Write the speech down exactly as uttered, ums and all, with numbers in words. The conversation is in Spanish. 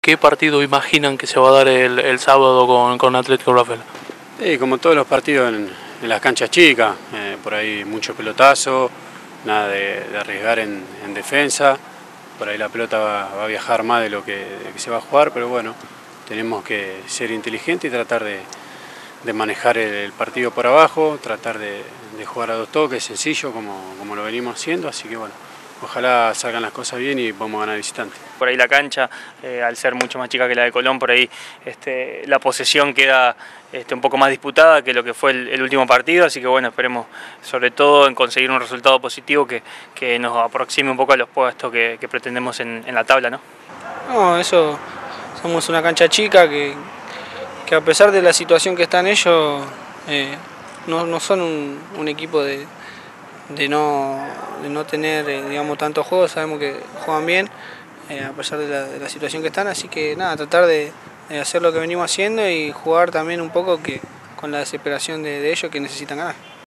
¿Qué partido imaginan que se va a dar el, el sábado con, con Atlético Rafaela? Sí, como todos los partidos en, en las canchas chicas, eh, por ahí mucho pelotazo, nada de, de arriesgar en, en defensa, por ahí la pelota va, va a viajar más de lo que, de que se va a jugar, pero bueno, tenemos que ser inteligentes y tratar de, de manejar el, el partido por abajo, tratar de, de jugar a dos toques, sencillo, como, como lo venimos haciendo, así que bueno, ojalá salgan las cosas bien y podamos ganar visitante. Por ahí la cancha, eh, al ser mucho más chica que la de Colón, por ahí este, la posesión queda este, un poco más disputada que lo que fue el, el último partido, así que bueno, esperemos sobre todo en conseguir un resultado positivo que, que nos aproxime un poco a los puestos que, que pretendemos en, en la tabla, ¿no? No, eso, somos una cancha chica que, que a pesar de la situación que están ellos, eh, no, no son un, un equipo de, de, no, de no tener eh, digamos, tantos juegos, sabemos que juegan bien. Eh, a pesar de la, de la situación que están, así que nada, tratar de, de hacer lo que venimos haciendo y jugar también un poco que con la desesperación de, de ellos que necesitan ganar.